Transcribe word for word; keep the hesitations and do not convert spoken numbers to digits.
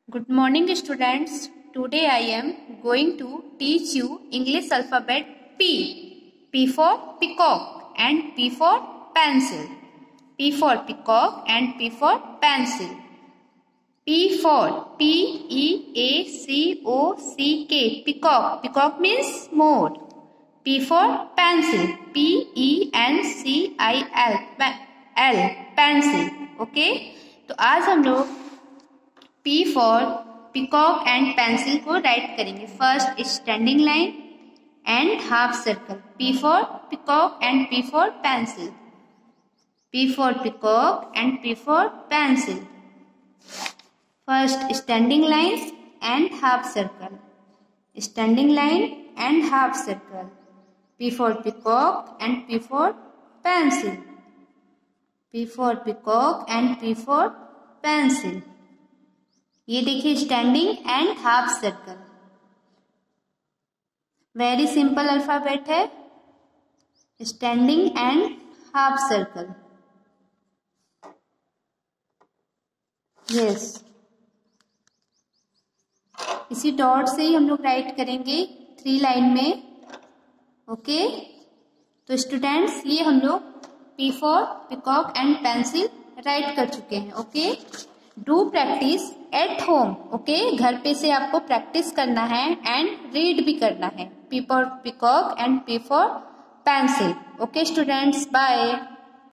Good morning students. Today I am going to teach you English alphabet P. P for peacock and P for pencil. P for peacock and P for pencil. P for P E A C O C K. Peacock. Peacock means more. P for pencil. P E N C I L. L. Pencil. Okay. तो आज हम लोग P for peacock and pencil को write करेंगे. First standing line and half circle. P for peacock and P for pencil. P for peacock and P for pencil. First standing lines and half circle. Standing line and half circle. P for peacock and P for pencil. P for peacock and P for pencil. ये देखिए standing and half circle. Very simple alphabet है. Standing and half circle. Yes, इसी dot से ही हम लोग write करेंगे three line में. Okay okay? तो स्टूडेंट्स ये हम लोग P for peacock and pencil write कर चुके हैं. Okay, do practice at home. Okay, घर पे से आपको प्रैक्टिस करना है एंड रीड भी करना है. P for peacock and P for pencil. Okay students, bye.